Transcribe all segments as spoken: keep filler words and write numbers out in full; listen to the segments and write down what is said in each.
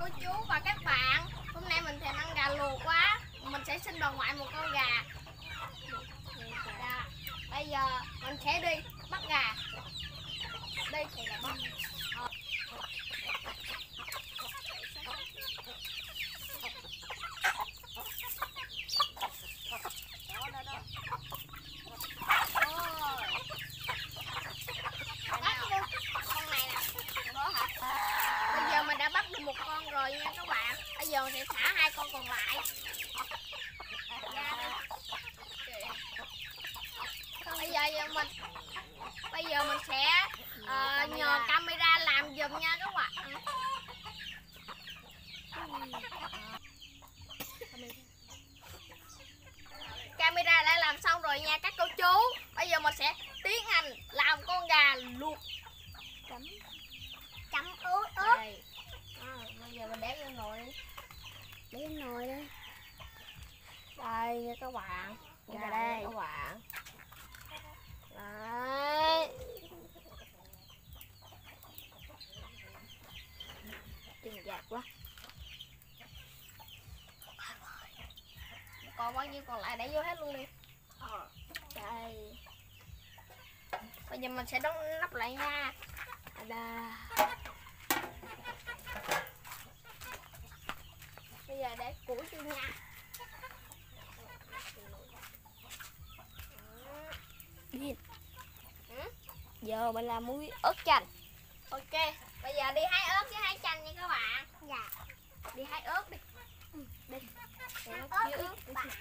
cô chú và các bạn, hôm nay mình thèm ăn gà luộc quá. Mình sẽ xin bà ngoại một con gà. Dạ. Bây giờ mình sẽ đi bắt gà. Đi thì là bắt. Ờ. Đó, đó, đó. Con này nè. Đó hả? Bây giờ mình đã bắt được một con rồi nha các bạn. Bây giờ mình sẽ thả hai con còn lại. Bây giờ mình bây giờ mình sẽ uh, nhờ camera làm giùm nha các bạn. Camera đã làm xong rồi nha các cô chú. Bây giờ mình sẽ tiến hành làm con gà luộc chấm chấm ướt ướt. À, bây giờ mình để vô nồi đi. Để vô nồi đi. Đây nha các bạn. Gà đây các bạn. Đấy. Chừng dạt quá. Còn bao nhiêu còn lại để vô hết luôn đi. Ờ. Đây. Bây giờ mình sẽ đóng nắp lại nha. Đây. Bây giờ để củi vô nha. Điên. Ừ? Giờ mình làm muối ớt chanh. Ok, bây giờ đi hái ớt với hái chanh nha các bạn. Dạ. Đi hái ớt đi. Ừ, đi. Để nó ớt ướt.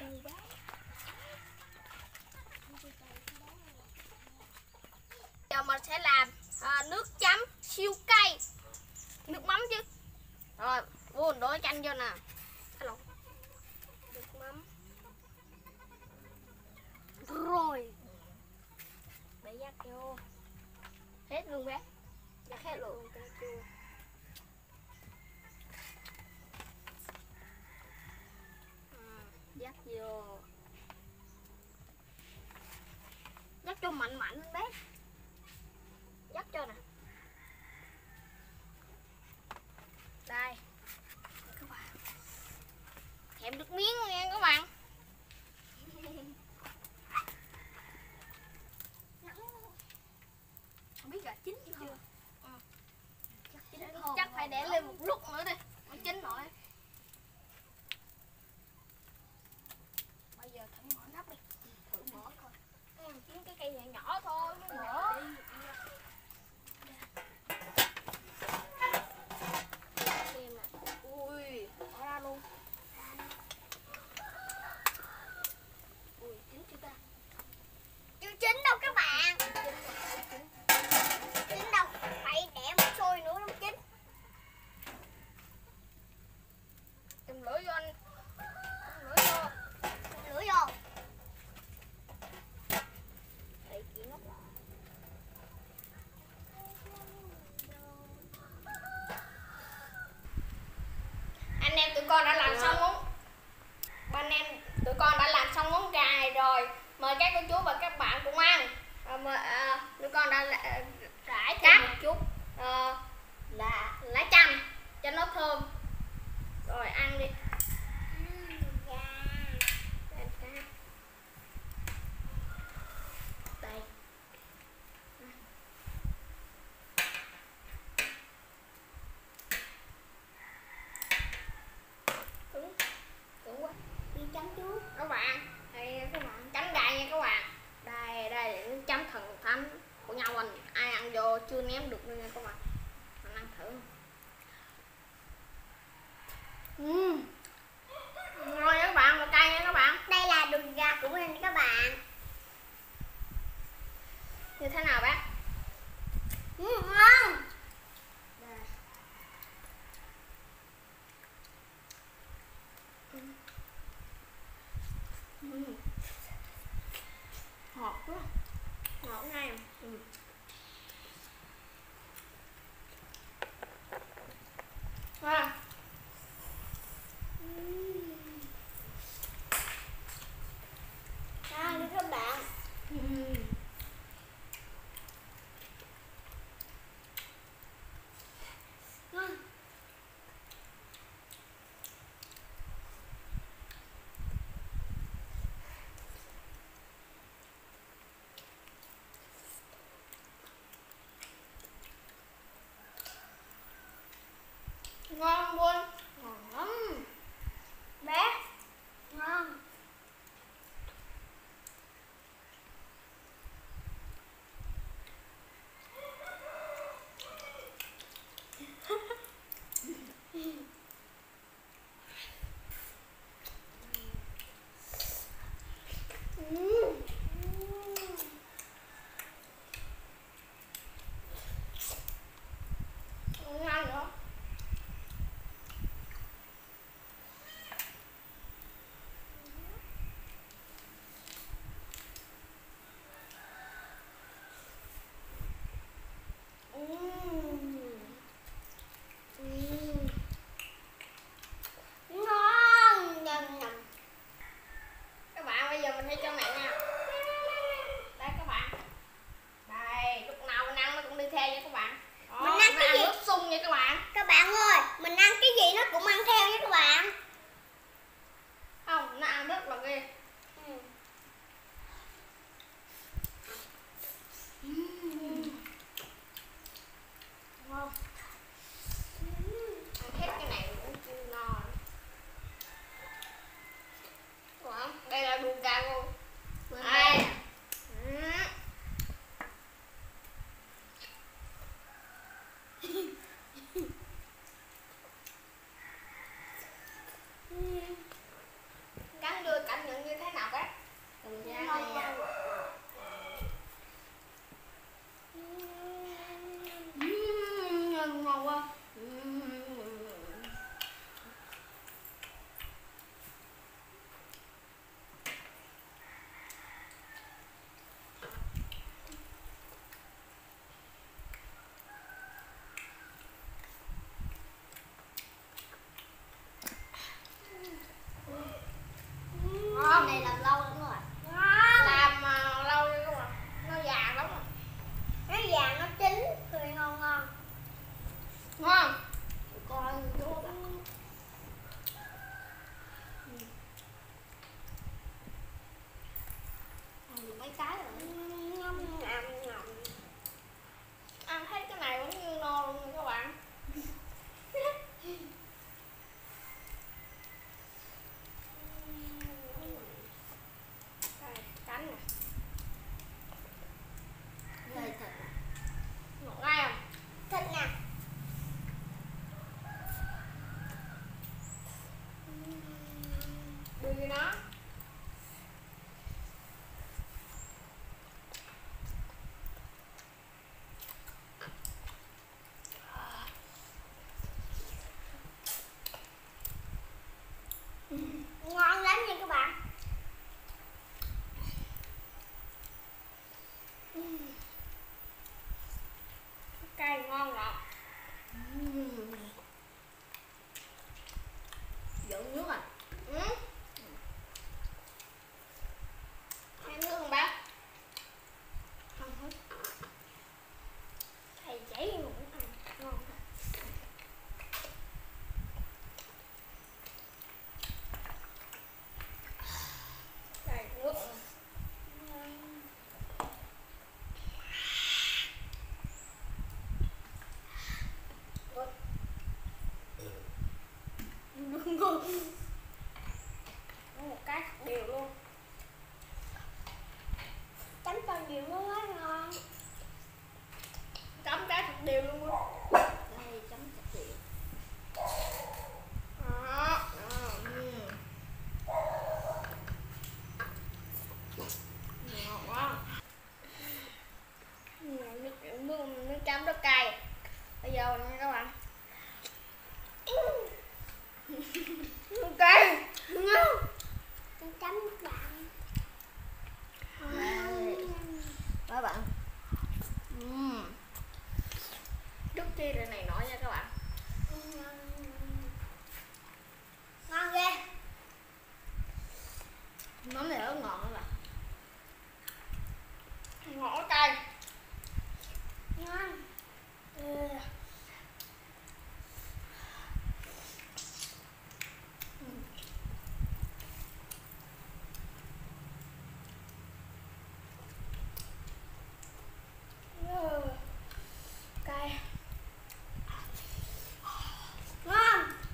Giờ mình sẽ làm à, nước chấm siêu cay. Nước mắm chứ. Rồi, buồn đổ chanh vô nè. Hello. Nước mắm. Rồi. Để dắt vô. Hết luôn bé. Dắt hết luôn. À, dắt vô. Dắt cho mạnh mạnh lên bé. Dắt cho nè. Đây. Các bạn. Thèm được miếng luôn nha các bạn. Không biết gà chín chưa? Ừ. Chắc, chín chắc phải để lên một lúc nữa đi. Nó chín nổi. Bây giờ thử mở nắp đi. Thử mở coi. Em kiếm cái cây nhỏ nhỏ thôi. Mới mở. Xem nè. Ui. Mở ra luôn. Ui. Chín chưa ta? Chưa chín đâu các bạn. Chín đâu. Phải để một xôi nữa nó chín. Cầm lưỡi vô anh. Cầm lưỡi vô. Cầm lưỡi vô. Đây chỉ ngốc lại. Anh em tụi con đã làm xong món. Anh em tụi con đã làm xong món gà này rồi. Mời các cô chú và các bạn cùng ăn. À, mời, à, tụi con đã uh, rải cắt một chút uh, là lá chanh cho nó thơm. Rồi ăn đi. Đây. Cứng. Cứng quá. Đi chấm trước. Các bạn, đây các bạn chấm gà nha các bạn. Đây, đây là chấm thần thánh của nhau mình. Ai ăn vô chưa ném được nữa nha các bạn. Mình ăn thử. Uhm. Ngon nha các bạn, một cay nha các bạn. Đây là đùi gà của mình các bạn. Như thế nào bác? Uhm, ngon. Uhm. Ngọt quá. Ngọt ngay. Uhm. À. À, các bạn. Uhm. ngon luôn, ngon lắm bé, ngon. Ngon nữa. Ngon, nhầm nhầm. Các bạn bây giờ mình đi cho mẹ nha. Đây các bạn. Đây, lúc nào mình ăn nó cũng đi theo nha các bạn. Đó, mình ăn cái gì? Nước sung nha các bạn. Các bạn ơi, mình ăn cái gì nó cũng ăn theo nha các bạn. Không, nó ăn rất là ghê. Ừ. Ngon. Ăn hết cái này cũng chưa no. Wow, đây là đùi gà luôn. Đây. Cắn đưa cảm nhận như thế nào đấy? Từ nha nha. Ngon quá. Ngon. Này làm lâu lắm rồi. Ngon. Làm uh, lâu rồi các bạn. Nó vàng lắm rồi. Nó vàng nó chín, cười ngon ngon. Ngon. Coi vô bạn. Ăn được mấy cái rồi. Ngâm ngầm ngầm. Ăn hết cái này vẫn như no luôn nha các bạn. Đây, cánh nè. Đây thịt. Ngọt ngay không? Thịt nè. Đưa cho nó. Ngon lắm nha các bạn. Cay ngon ngọt. Dẫn nước à? Ừ. Thêm nước không bác? Không hết. Thầy chảy cũng ăn ngon. Đây, nước. Ngon. Một cái thật đều luôn. Chấm cho nhiều nó quá ngon. Chấm cái thật đều luôn luôn. Đây chấm thật nhiều. Đó. Đó. Ừ. Ngọt quá. Nước, nước, nước chấm rất cay. Bây giờ nha các bạn. Ok. Ngon. Chấm chấm các bạn. Đây. Các bạn. Uhm. Trước khi rồi này nọ nha các bạn. Ngon ghê. Mắm này rất ngọt các bạn. Ngọt cay. Ngon. Ừ. Ừ. Cay. Ngon.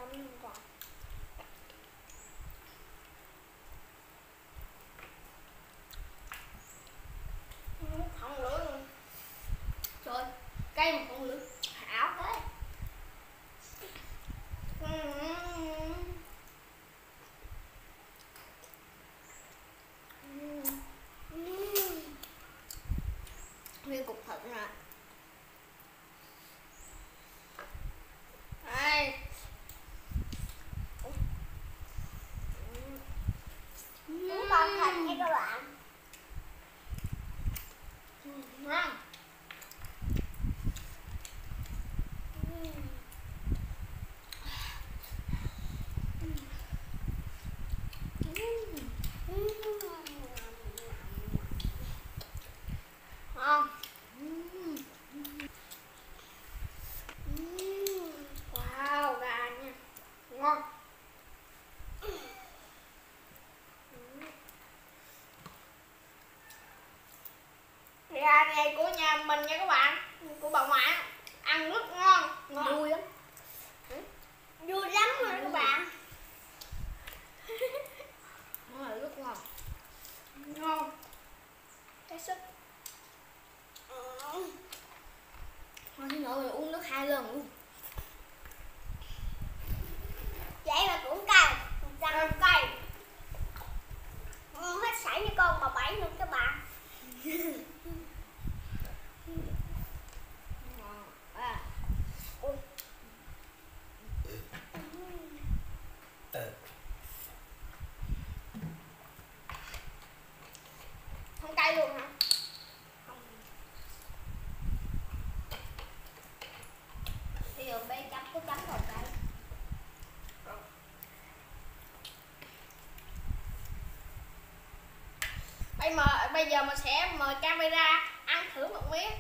Không lửa luôn. Trời, cây mà không lửa ảo thế. Nguyên cục thịt nè. Đây. Muốn con thịt nha các bạn. Ngon. Ngon. Wow, gà nha. Ngon. Gà này của nhà mình nha các bạn, của bà ngoại, ăn rất ngon, ngon. Vui lắm. Vui lắm rồi các bạn. Nó là rất ngon. Ngon. Cái sức. Thôi thì nội rồi uống nước hai lần luôn. Vậy mà cũng cay, răng cay. Ừ, hết sảy như con bà Bảy luôn các bạn. À. Không cay luôn hả? Không. Bây giờ bé chấm có chấm vào cay. Bây mà bây giờ mình sẽ mời camera ăn thử một miếng.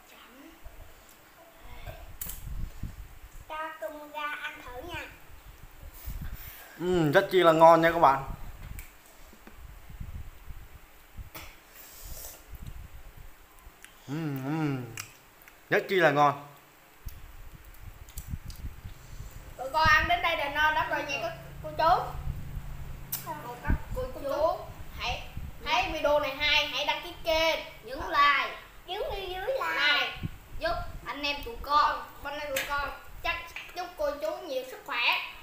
Cho cơm ra ăn thử nha. Ừ, rất chi là ngon nha các bạn. Ừ, ừ. Rất chi là ngon. Tụi con ăn đến đây là no lắm rồi nha các cô chú. Cô các cô chú hãy thấy video này hay, hãy đăng ký kênh, nhấn like, Dưới dưới dưới là like giúp anh em tụi con, bên đây tụi con chắc chúc cô chú nhiều sức khỏe.